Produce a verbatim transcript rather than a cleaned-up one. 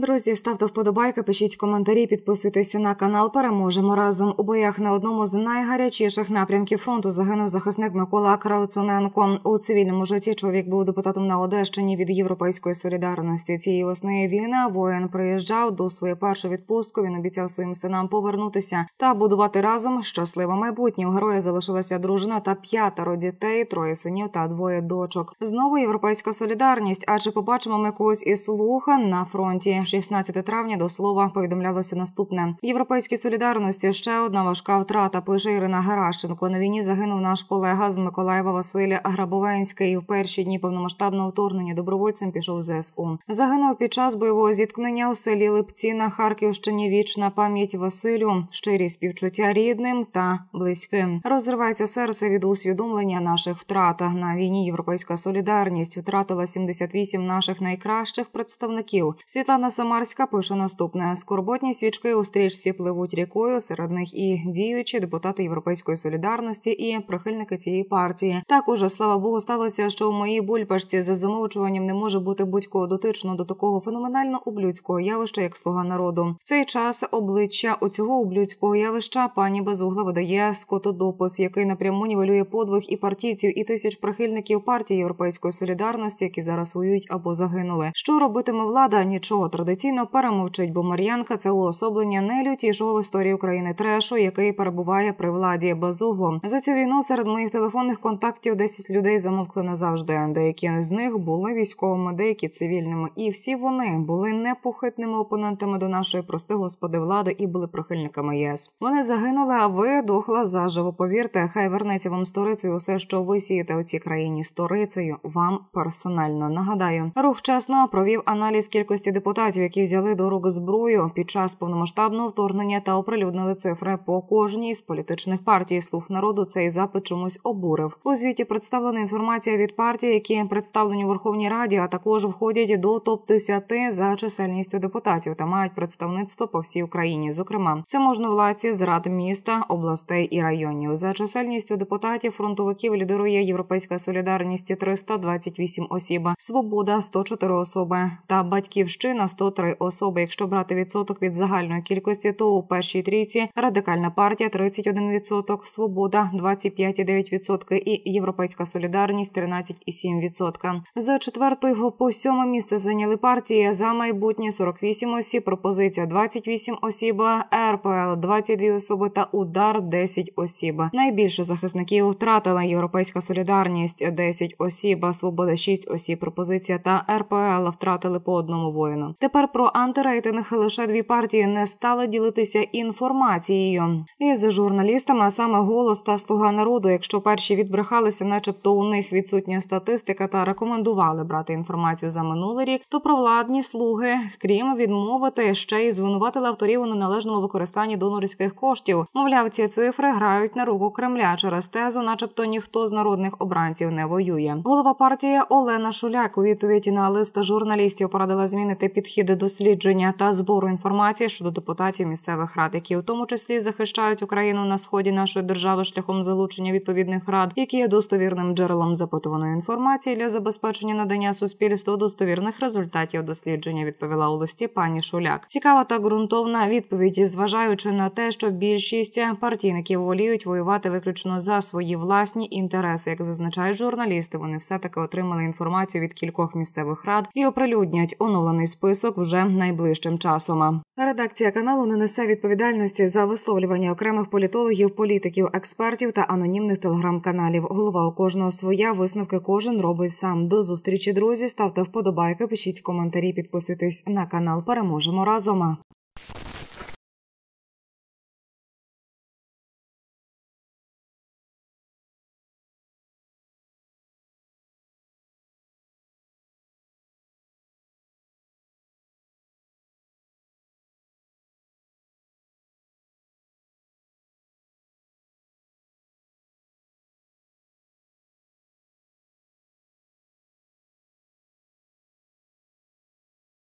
Друзі, ставте вподобайки, пишіть коментарі, підписуйтеся на канал. Переможемо разом. У боях на одному з найгарячіших напрямків фронту загинув захисник Микола Кравцуненко. У цивільному житті чоловік був депутатом на Одещині від Європейської солідарності. Цієї весни війни воїн приїжджав до своєї першої відпустки. Він обіцяв своїм синам повернутися та будувати разом щасливе майбутнє. У героя залишилася дружина та п'ятеро дітей, троє синів та двоє дочок. Знову Європейська солідарність. А чи побачимо ми когось із слуг на фронті? шістнадцятого травня, до слова, повідомлялося наступне. В Європейській солідарності ще одна важка втрата, пише Ірина Геращенко. На війні загинув наш колега з Миколаєва Василь Грабовенський. В перші дні повномасштабного вторгнення добровольцем пішов в зе ес у. Загинув під час бойового зіткнення у селі Липці на Харківщині. Вічна пам'ять Василю, щирі співчуття рідним та близьким. Розривається серце від усвідомлення наших втрат. На війні Європейська солідарність втратила сімдесят вісім наших найкращих представників. Світлана Самарська пише наступне. Скорботні свічки у стрічці пливуть рікою, серед них і діючі депутати Європейської солідарності, і прихильники цієї партії. Так уже, слава Богу, сталося, що у моїй бульбашці за замовчуванням не може бути будь-кого дотично до такого феноменально ублюдського явища, як «Слуга народу». В цей час обличчя оцього ублюдського явища пані Безугла видає скотодопис, який напряму нівелює подвиг і партійців, і тисяч прихильників партії Європейської солідарності, які зараз воюють або загинули. Що робитиме влада? Нічого. Традиційно перемовчить, бо Мар'янка – це уособлення найлютішого в історії України трешу, який перебуває при владі. Безугло. За цю війну серед моїх телефонних контактів десять людей замовкли назавжди. Деякі з них були військовими, деякі цивільними. І всі вони були непохитними опонентами до нашої, прости господи, влади і були прихильниками ЄС. Вони загинули, а ви дохла заживо. Повірте, хай вернеться вам сторицею усе, що ви сієте у цій країні. Сторицею вам персонально. Нагадаю, рух «Чесно» провів аналіз кількості депутатів, які взяли до рук зброю під час повномасштабного вторгнення та оприлюднили цифри по кожній з політичних партій. «Слуг народу» цей запит чомусь обурив. У звіті представлена інформація від партій, які представлені у Верховній Раді, а також входять до топ десять за чисельністю депутатів та мають представництво по всій Україні. Зокрема, це можновладці з рад міста, областей і районів. За чисельністю депутатів фронтовиків лідирує Європейська солідарність триста двадцять вісім осіб, Свобода сто чотири особи та Батьківщина сто три особи. Якщо брати відсоток від загальної кількості, то у першій трійці Радикальна партія тридцять один відсоток, Свобода двадцять п'ять цілих дев'ять десятих відсотка і Європейська солідарність тринадцять цілих сім десятих відсотка. З четвертого по сьоме місце зайняли партії «За майбутнє» сорок вісім осіб, Пропозиція двадцять вісім осіб, ер пе ел двадцять дві особи та Удар десять осіб. Найбільше захисників втратила Європейська солідарність десять осіб, Свобода шість осіб, Пропозиція та ер пе ел втратили по одному воїну. Тепер про антирейтинг лише дві партії не стали ділитися інформацією із журналістами, а саме «Голос» та «Слуга народу». Якщо перші відбрехалися, начебто у них відсутня статистика та рекомендували брати інформацію за минулий рік, то провладні «Слуги», крім відмовити, ще й звинуватили авторів у неналежному використанні донорських коштів. Мовляв, ці цифри грають на руку Кремля через тезу, начебто ніхто з народних обранців не воює. Голова партії Олена Шуляк у відповіді на лист журналістів порадила змінити підхід до дослідження та збору інформації щодо депутатів місцевих рад, які у тому числі захищають Україну на сході нашої держави шляхом залучення відповідних рад, які є достовірним джерелом запитуваної інформації для забезпечення надання суспільству достовірних результатів дослідження, відповіла у листі пані Шуляк. Цікава та ґрунтовна відповідь, зважаючи на те, що більшість партійників воліють воювати виключно за свої власні інтереси. Як зазначають журналісти, вони все-таки отримали інформацію від кількох місцевих рад і оприлюднять оновлений список вже найближчим часом. Редакція каналу не несе відповідальності за висловлювання окремих політологів, політиків, експертів та анонімних телеграм-каналів. Голова у кожного своя, висновки кожен робить сам. До зустрічі, друзі. Ставте вподобайки, пишіть коментарі, підписуйтесь на канал. Переможемо разом!